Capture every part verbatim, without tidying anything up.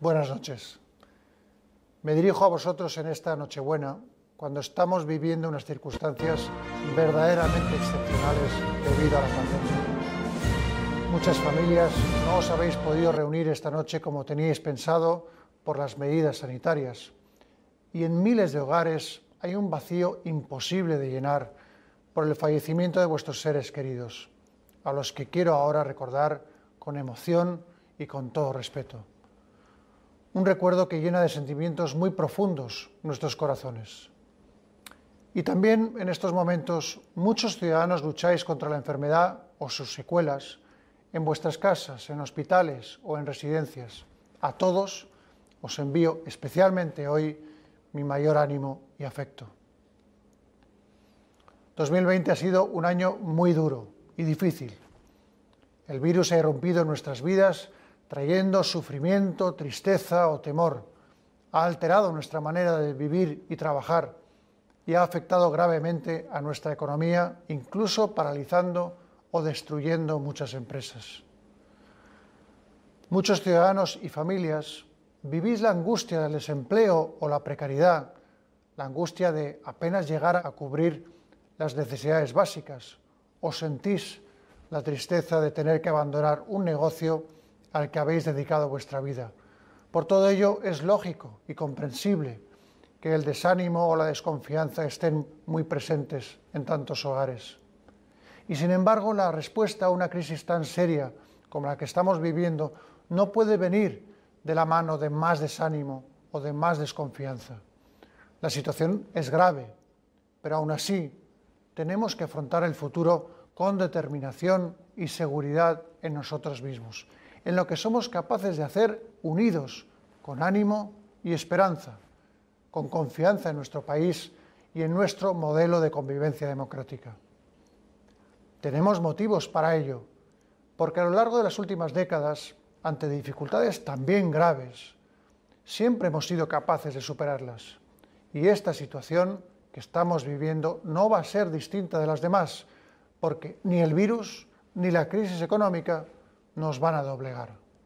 Buenas noches. Me dirijo a vosotros en esta Nochebuena, cuando estamos viviendo unas circunstancias verdaderamente excepcionales debido a la pandemia. Muchas familias no os habéis podido reunir esta noche como teníais pensado por las medidas sanitarias. Y en miles de hogares hay un vacío imposible de llenar por el fallecimiento de vuestros seres queridos, a los que quiero ahora recordar con emoción y con todo respeto. Un recuerdo que llena de sentimientos muy profundos nuestros corazones. Y también en estos momentos muchos ciudadanos lucháis contra la enfermedad o sus secuelas en vuestras casas, en hospitales o en residencias. A todos os envío especialmente hoy mi mayor ánimo y afecto. dos mil veinte ha sido un año muy duro y difícil. El virus ha irrumpido en nuestras vidas trayendo sufrimiento, tristeza o temor. Ha alterado nuestra manera de vivir y trabajar y ha afectado gravemente a nuestra economía, incluso paralizando o destruyendo muchas empresas. Muchos ciudadanos y familias vivís la angustia del desempleo o la precariedad, la angustia de apenas llegar a cubrir las necesidades básicas, o sentís la tristeza de tener que abandonar un negocio al que habéis dedicado vuestra vida. Por todo ello, es lógico y comprensible que el desánimo o la desconfianza estén muy presentes en tantos hogares. Y sin embargo, la respuesta a una crisis tan seria como la que estamos viviendo no puede venir de la mano de más desánimo o de más desconfianza. La situación es grave, pero aún así tenemos que afrontar el futuro con determinación y seguridad en nosotros mismos, en lo que somos capaces de hacer unidos, con ánimo y esperanza, con confianza en nuestro país y en nuestro modelo de convivencia democrática. Tenemos motivos para ello, porque a lo largo de las últimas décadas, ante dificultades también graves, siempre hemos sido capaces de superarlas. Y esta situación que estamos viviendo no va a ser distinta de las demás, porque ni el virus ni la crisis económica nos van a doblegar.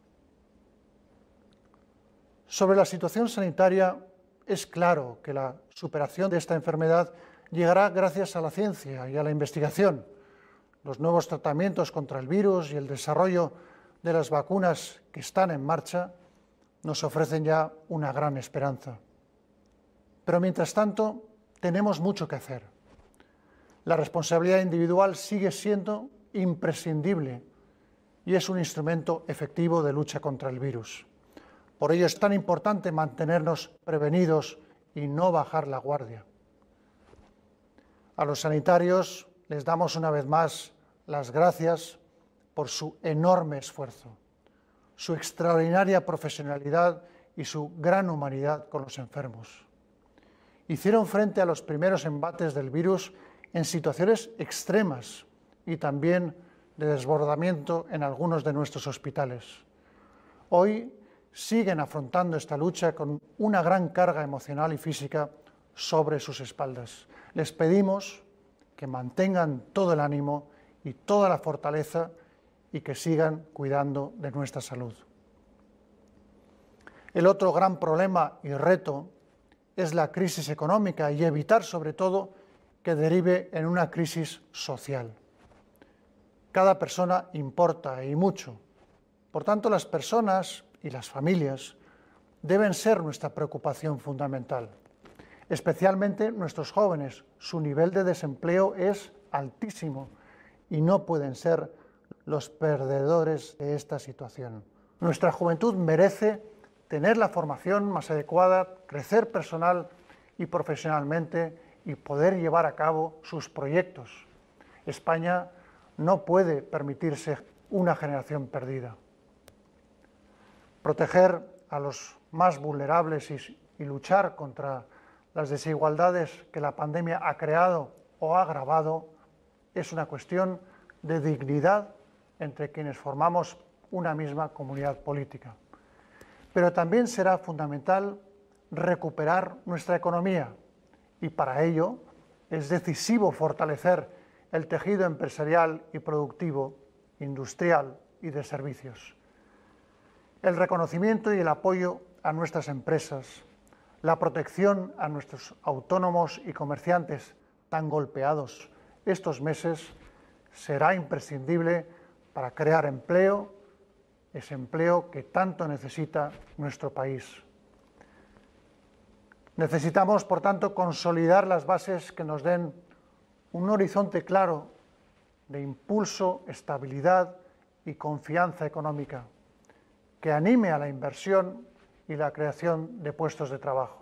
Sobre la situación sanitaria, es claro que la superación de esta enfermedad llegará gracias a la ciencia y a la investigación. Los nuevos tratamientos contra el virus y el desarrollo de las vacunas que están en marcha nos ofrecen ya una gran esperanza. Pero mientras tanto, tenemos mucho que hacer. La responsabilidad individual sigue siendo imprescindible y es un instrumento efectivo de lucha contra el virus. Por ello es tan importante mantenernos prevenidos y no bajar la guardia. A los sanitarios les damos una vez más las gracias por su enorme esfuerzo, su extraordinaria profesionalidad y su gran humanidad con los enfermos. Hicieron frente a los primeros embates del virus en situaciones extremas y también de desbordamiento en algunos de nuestros hospitales. Hoy siguen afrontando esta lucha con una gran carga emocional y física sobre sus espaldas. Les pedimos que mantengan todo el ánimo y toda la fortaleza y que sigan cuidando de nuestra salud. El otro gran problema y reto es la crisis económica y evitar sobre todo que derive en una crisis social. Cada persona importa y mucho. Por tanto, las personas y las familias deben ser nuestra preocupación fundamental. Especialmente nuestros jóvenes. Su nivel de desempleo es altísimo y no pueden ser los perdedores de esta situación. Nuestra juventud merece tener la formación más adecuada, crecer personal y profesionalmente y poder llevar a cabo sus proyectos. España no puede permitirse una generación perdida. Proteger a los más vulnerables y, y luchar contra las desigualdades que la pandemia ha creado o ha agravado es una cuestión de dignidad entre quienes formamos una misma comunidad política. Pero también será fundamental recuperar nuestra economía y para ello es decisivo fortalecer el tejido empresarial y productivo, industrial y de servicios. el reconocimiento y el apoyo a nuestras empresas, la protección a nuestros autónomos y comerciantes tan golpeados estos meses será imprescindible para crear empleo, ese empleo que tanto necesita nuestro país. Necesitamos, por tanto, consolidar las bases que nos den un horizonte claro de impulso, estabilidad y confianza económica, que anime a la inversión y la creación de puestos de trabajo.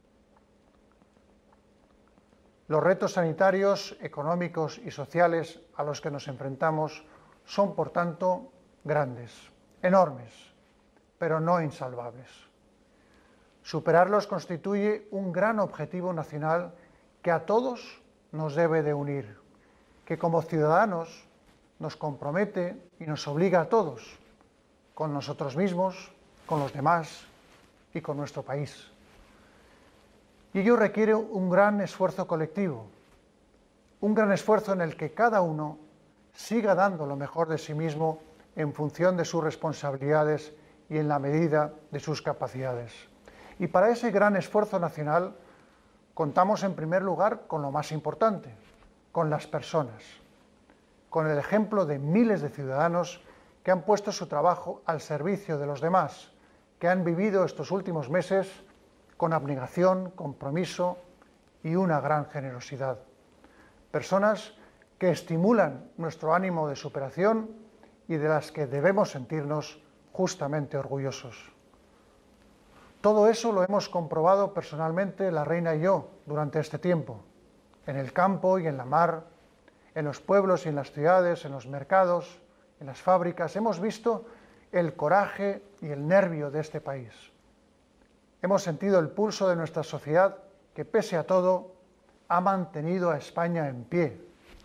Los retos sanitarios, económicos y sociales a los que nos enfrentamos son, por tanto, grandes, enormes, pero no insalvables. Superarlos constituye un gran objetivo nacional que a todos nos debe de unir, que como ciudadanos nos compromete y nos obliga a todos, con nosotros mismos, con los demás y con nuestro país. Y ello requiere un gran esfuerzo colectivo, un gran esfuerzo en el que cada uno siga dando lo mejor de sí mismo en función de sus responsabilidades y en la medida de sus capacidades. Y para ese gran esfuerzo nacional contamos en primer lugar con lo más importante, con las personas, con el ejemplo de miles de ciudadanos que han puesto su trabajo al servicio de los demás, que han vivido estos últimos meses con abnegación, compromiso y una gran generosidad. Personas que estimulan nuestro ánimo de superación y de las que debemos sentirnos justamente orgullosos. Todo eso lo hemos comprobado personalmente la reina y yo durante este tiempo, en el campo y en la mar, en los pueblos y en las ciudades, en los mercados, en las fábricas. Hemos visto el coraje y el nervio de este país. Hemos sentido el pulso de nuestra sociedad que, pese a todo, ha mantenido a España en pie.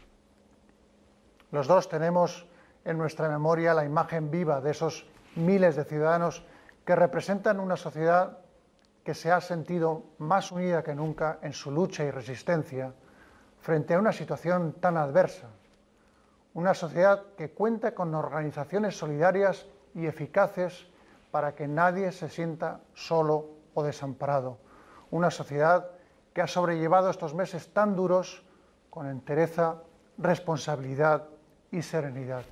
Los dos tenemos en nuestra memoria la imagen viva de esos miles de ciudadanos que representan una sociedad que se ha sentido más unida que nunca en su lucha y resistencia frente a una situación tan adversa. Una sociedad que cuenta con organizaciones solidarias y eficaces para que nadie se sienta solo o desamparado. Una sociedad que ha sobrellevado estos meses tan duros con entereza, responsabilidad y serenidad.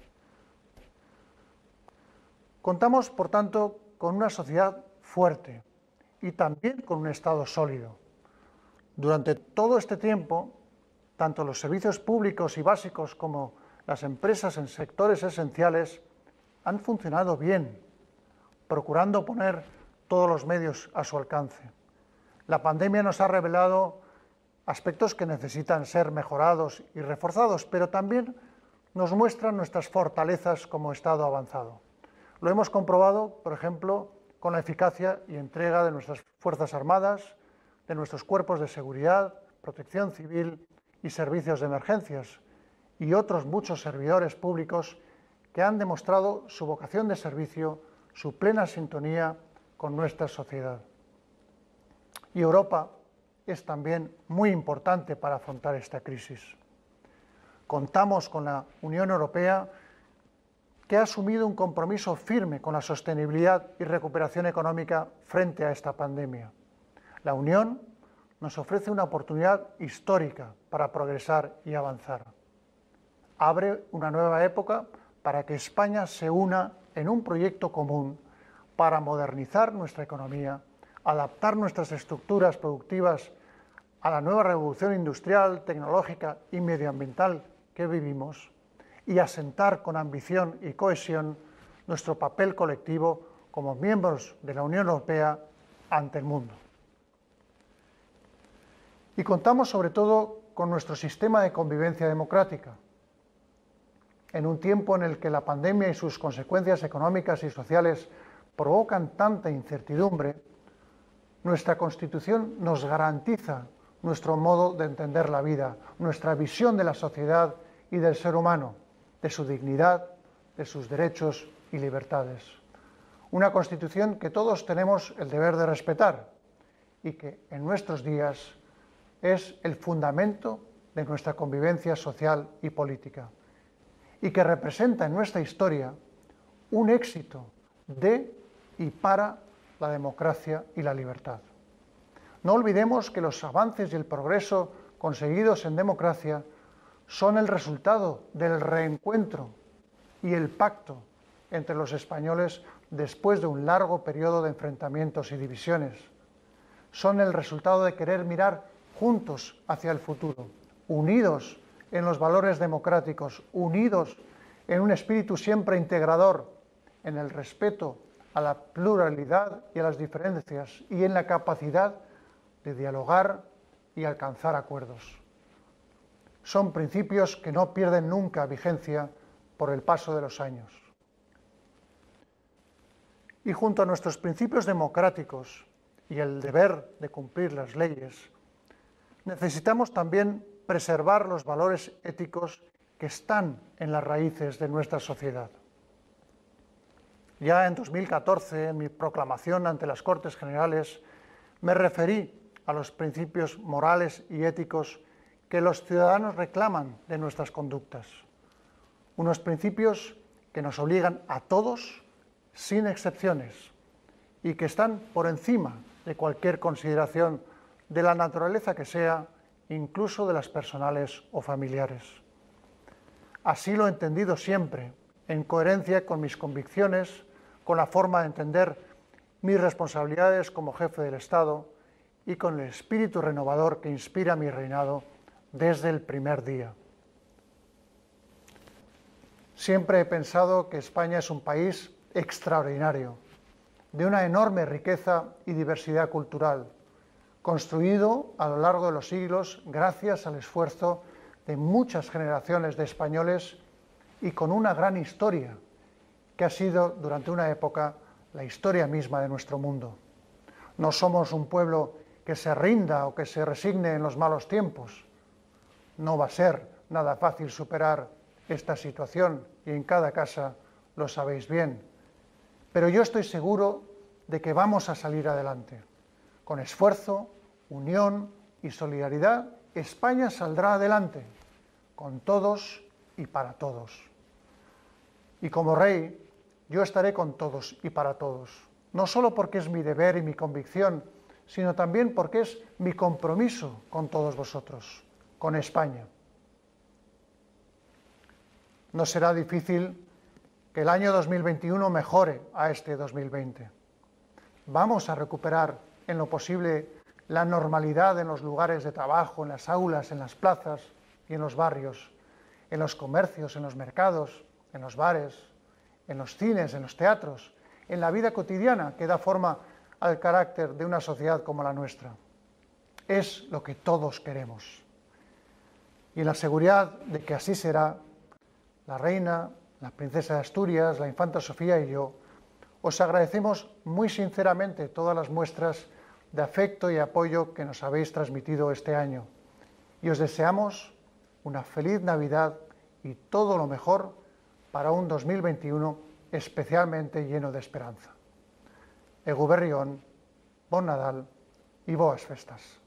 Contamos, por tanto, con una sociedad fuerte y también con un Estado sólido. Durante todo este tiempo, tanto los servicios públicos y básicos como las empresas en sectores esenciales han funcionado bien, procurando poner todos los medios a su alcance. La pandemia nos ha revelado aspectos que necesitan ser mejorados y reforzados, pero también nos muestran nuestras fortalezas como Estado avanzado. Lo hemos comprobado, por ejemplo, con la eficacia y entrega de nuestras Fuerzas Armadas, de nuestros cuerpos de seguridad, protección civil y servicios de emergencias, y otros muchos servidores públicos que han demostrado su vocación de servicio, su plena sintonía con nuestra sociedad. Y Europa es también muy importante para afrontar esta crisis. Contamos con la Unión Europea, que ha asumido un compromiso firme con la sostenibilidad y recuperación económica frente a esta pandemia. La Unión nos ofrece una oportunidad histórica para progresar y avanzar. Abre una nueva época para que España se una en un proyecto común para modernizar nuestra economía, adaptar nuestras estructuras productivas a la nueva revolución industrial, tecnológica y medioambiental que vivimos, y asentar con ambición y cohesión nuestro papel colectivo como miembros de la Unión Europea ante el mundo. Y contamos sobre todo con nuestro sistema de convivencia democrática. En un tiempo en el que la pandemia y sus consecuencias económicas y sociales provocan tanta incertidumbre, nuestra Constitución nos garantiza nuestro modo de entender la vida, nuestra visión de la sociedad y del ser humano, de su dignidad, de sus derechos y libertades. Una Constitución que todos tenemos el deber de respetar y que en nuestros días es el fundamento de nuestra convivencia social y política, y que representa en nuestra historia un éxito de y para la democracia y la libertad. No olvidemos que los avances y el progreso conseguidos en democracia son el resultado del reencuentro y el pacto entre los españoles después de un largo periodo de enfrentamientos y divisiones. Son el resultado de querer mirar juntos hacia el futuro, unidos en los valores democráticos, unidos en un espíritu siempre integrador, en el respeto a la pluralidad y a las diferencias y en la capacidad de dialogar y alcanzar acuerdos. Son principios que no pierden nunca vigencia por el paso de los años. Y junto a nuestros principios democráticos y el deber de cumplir las leyes, necesitamos también preservar los valores éticos que están en las raíces de nuestra sociedad. Ya en dos mil catorce, en mi proclamación ante las Cortes Generales, me referí a los principios morales y éticos que los ciudadanos reclaman de nuestras conductas. Unos principios que nos obligan a todos, sin excepciones, y que están por encima de cualquier consideración de la naturaleza que sea, incluso de las personales o familiares. Así lo he entendido siempre, en coherencia con mis convicciones, con la forma de entender mis responsabilidades como jefe del Estado y con el espíritu renovador que inspira mi reinado desde el primer día. Siempre he pensado que España es un país extraordinario, de una enorme riqueza y diversidad cultural, construido a lo largo de los siglos gracias al esfuerzo de muchas generaciones de españoles y con una gran historia, que ha sido durante una época la historia misma de nuestro mundo. No somos un pueblo que se rinda o que se resigne en los malos tiempos. No va a ser nada fácil superar esta situación y en cada casa lo sabéis bien. Pero yo estoy seguro de que vamos a salir adelante. Con esfuerzo, unión y solidaridad, España saldrá adelante, con todos y para todos. Y como rey, yo estaré con todos y para todos, no solo porque es mi deber y mi convicción, sino también porque es mi compromiso con todos vosotros, con España. No será difícil que el año dos mil veintiuno mejore a este dos mil veinte. Vamos a recuperar en lo posible la normalidad en los lugares de trabajo, en las aulas, en las plazas y en los barrios, en los comercios, en los mercados, en los bares, en los cines, en los teatros, en la vida cotidiana que da forma al carácter de una sociedad como la nuestra. Es lo que todos queremos. Y en la seguridad de que así será, la reina, la princesa de Asturias, la infanta Sofía y yo, os agradecemos muy sinceramente todas las muestras de afecto y apoyo que nos habéis transmitido este año. Y os deseamos una feliz Navidad y todo lo mejor para un dos mil veintiuno especialmente lleno de esperanza. Eguberri on, bon Nadal y boas festas.